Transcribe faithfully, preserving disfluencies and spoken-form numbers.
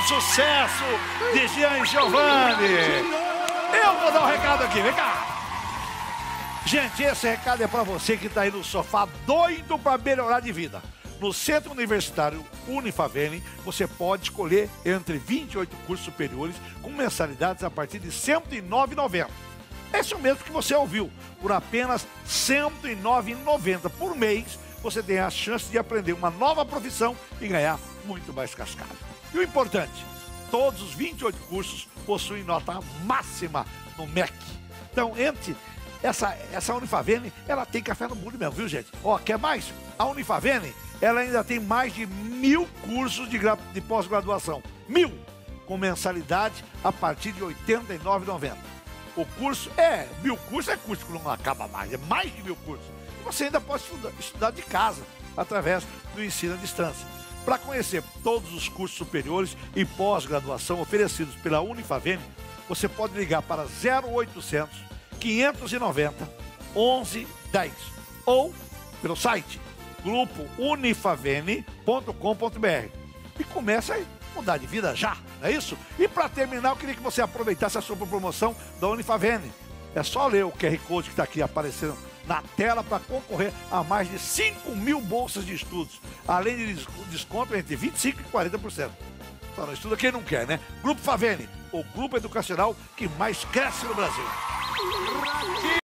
sucesso de Jean e Giovanni. Eu vou dar um recado aqui, vem cá. Gente, esse recado é para você que está aí no sofá doido para melhorar de vida. No Centro Universitário Unifavene, você pode escolher entre vinte e oito cursos superiores com mensalidades a partir de cento e nove reais e noventa centavos. É isso mesmo que você ouviu. Por apenas cento e nove reais e noventa centavos por mês, você tem a chance de aprender uma nova profissão e ganhar muito mais cascado. E o importante, todos os vinte e oito cursos possuem nota máxima no M E C. Então, entre... Essa, essa Unifavene, ela tem café no mundo mesmo, viu, gente? Ó, quer mais? A Unifavene, ela ainda tem mais de mil cursos de, de pós-graduação. Mil! Com mensalidade a partir de oitenta e nove reais e noventa centavos. O curso, é, mil cursos é curso que não acaba mais, é mais de mil cursos. E você ainda pode estudar, estudar de casa, através do ensino à distância. Para conhecer todos os cursos superiores e pós-graduação oferecidos pela Unifavene, você pode ligar para zero oitocentos, quinhentos e noventa, onze dez ou pelo site grupo unifavene ponto com ponto br e começa a mudar de vida já, não é isso? E para terminar, eu queria que você aproveitasse a sua promoção da Unifavene. É só ler o Q R Code que está aqui aparecendo na tela para concorrer a mais de cinco mil bolsas de estudos, além de desconto entre vinte e cinco por cento e quarenta por cento. Só não estuda quem não quer, né? Grupo Favene, o grupo educacional que mais cresce no Brasil.